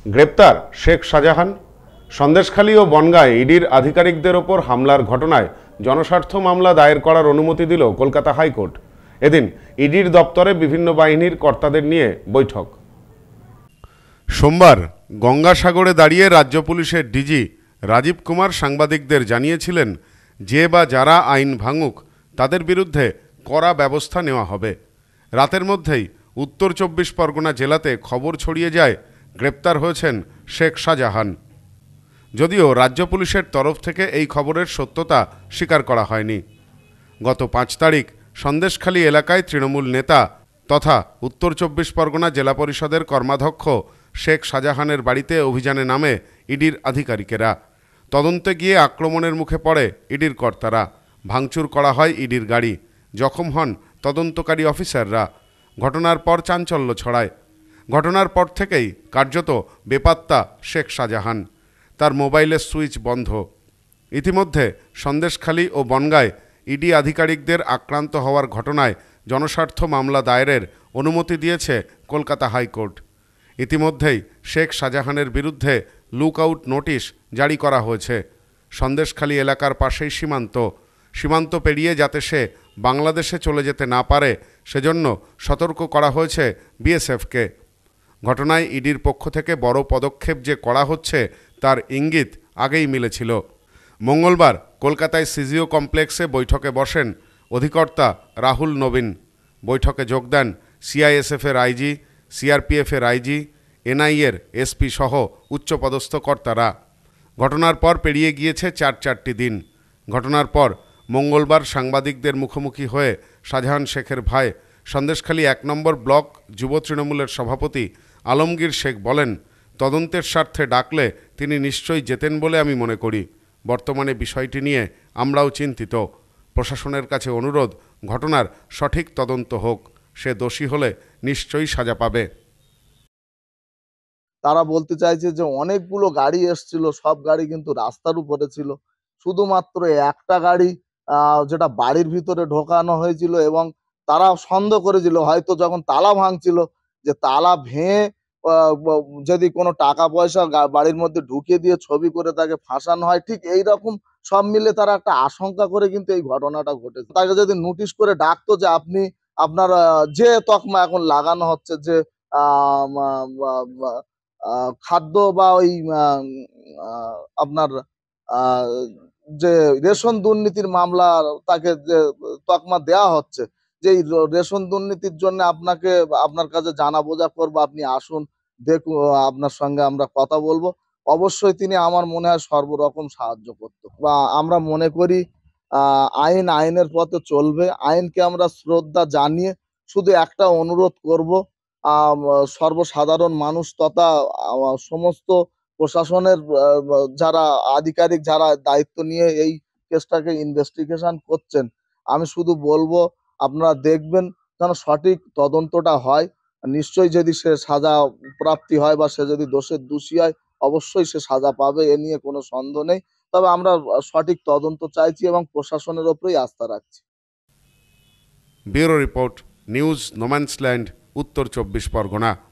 গ্রেপ্তার শেখ শাহজাহান। সন্দেশখালী ও বনগাঁয় ইডির আধিকারিকদের ওপর হামলার ঘটনায় জনস্বার্থ মামলা দায়ের করার অনুমতি দিল কলকাতা হাইকোর্ট। এদিন ইডির দপ্তরে বিভিন্ন বাহিনীর কর্তাদের নিয়ে বৈঠক। সোমবার গঙ্গাসাগরে দাঁড়িয়ে রাজ্য পুলিশের ডিজি রাজীব কুমার সাংবাদিকদের জানিয়েছিলেন, যে বা যারা আইন ভাঙুক তাদের বিরুদ্ধে কড়া ব্যবস্থা নেওয়া হবে। রাতের মধ্যেই উত্তর 24 পরগনা জেলাতে খবর ছড়িয়ে যায় গ্রেপ্তার হয়েছেন শেখ শাহজাহান। যদিও রাজ্য পুলিশের তরফ থেকে এই খবরের সত্যতা স্বীকার করা হয়নি। গত 5 তারিখ সন্দেশখালী এলাকায় তৃণমূল নেতা তথা উত্তর 24 পরগনা জেলা পরিষদের কর্মাধ্যক্ষ শেখ শাহজাহানের বাড়িতে অভিযানে নামে ইডির আধিকারিকেরা। তদন্তে গিয়ে আক্রমণের মুখে পড়ে ইডির কর্তারা। ভাঙচুর করা হয় ইডির গাড়ি। জখম হন তদন্তকারী অফিসাররা। ঘটনার পর চাঞ্চল্য ছড়ায়। ঘটনার পর থেকেই কার্যত বেপাত্তা শেখ শাহজাহান। তার মোবাইলের সুইচ বন্ধ। ইতিমধ্যে সন্দেশখালী ও বনগাঁয় ইডি আধিকারিকদের আক্রান্ত হওয়ার ঘটনায় জনস্বার্থ মামলা দায়েরের অনুমতি দিয়েছে কলকাতা হাইকোর্ট। ইতিমধ্যেই শেখ শাহজাহানের বিরুদ্ধে লুকআউট নোটিশ জারি করা হয়েছে। সন্দেশখালী এলাকার পাশেই সীমান্ত পেরিয়ে যাতে সে বাংলাদেশে চলে যেতে না পারে সেজন্য সতর্ক করা হয়েছে বিএসএফকে। ঘটনায় ইডির পক্ষ থেকে বড় পদক্ষেপ যে করা হচ্ছে তার ইঙ্গিত আগেই মিলেছিল। মঙ্গলবার কলকাতায় সিজিও কমপ্লেক্সে বৈঠকে বসেন অধিকর্তা রাহুল নবীন। বৈঠকে যোগ দেন সিআইএসএফের আইজি, সিআরপিএফের আইজি, এনআইএর এসপি সহ উচ্চপদস্থ কর্তারা। ঘটনার পর পেরিয়ে গিয়েছে 4টি দিন। ঘটনার পর মঙ্গলবার সাংবাদিকদের মুখোমুখি হয়ে শাহজাহান শেখের ভাই সন্দেশখালী 1 নম্বর ব্লক যুব তৃণমূলের সভাপতি আলমগীর শেখ বলেন, তদন্তের স্বার্থে ডাকলে তিনি নিশ্চয়ই যেতেন বলে আমি মনে করি। বর্তমানে বিষয়টি নিয়ে আমরাও চিন্তিত। প্রশাসনের কাছে অনুরোধ, ঘটনার সঠিক তদন্ত হোক। সে দোষী হলে নিশ্চয়ই সাজা পাবে। তারা বলতে চাইছে যে অনেকগুলো গাড়ি এসছিল, সব গাড়ি কিন্তু রাস্তার উপরে ছিল। শুধুমাত্র একটা গাড়ি যেটা বাড়ির ভিতরে ঢোকানো হয়েছিল এবং তারা সন্দেহ করেছিল হয়তো যখন তালা ভাঙছিল যে তালা ভেঙে যদি কোনো টাকা পয়সা বাড়ির মধ্যে ঢুকিয়ে দিয়ে ছবি করে তাকে ফাঁসানো হয়। ঠিক এই রকম সব মিলে তারা একটা আশঙ্কা করে কিন্তু এই ঘটনাটা ঘটেছে। তাকে যদি নোটিশ করে ডাকতো যে আপনি আপনার যে তকমা এখন লাগানো হচ্ছে যে খাদ্য বা ওই আপনার যে রেশন দুর্নীতির মামলা তাকে যে তকমা দেয়া হচ্ছে, যে রেশন দুর্নীতির জন্য আপনাকে আপনার কাছে জানা বোঝা করবো, আপনি আসুন, দেখুন, আপনার সঙ্গে আমরা কথা বলবো। অবশ্যই তিনি আমার মনে হয় সর্বরকম সাহায্য করতো। বা আমরা মনে করি আইনের পথে চলবে। আইনকে আমরা শ্রদ্ধা জানিয়ে শুধু একটা অনুরোধ করব, সর্বসাধারণ মানুষ তথা সমস্ত প্রশাসনের যারা আধিকারিক, যারা দায়িত্ব নিয়ে এই কেসটাকে ইনভেস্টিগেশন করছেন, আমি শুধু বলবো আপনারা দেখবেন যেন সঠিক তদন্তটা হয়। নিশ্চয়ই যদি সে সাজা প্রাপ্তি হয় বা সে যদি দোষের দোষী হয়, অবশ্যই সে সাজা পাবে, এ নিয়ে কোনো সন্দেহ নেই। তবে আমরা সঠিক তদন্ত চাইছি এবং প্রশাসনের ওপরেই আস্থা রাখছি। ব্যুরো রিপোর্ট, নিউজ নোম্যান্সল্যান্ড, উত্তর 24 পরগনা।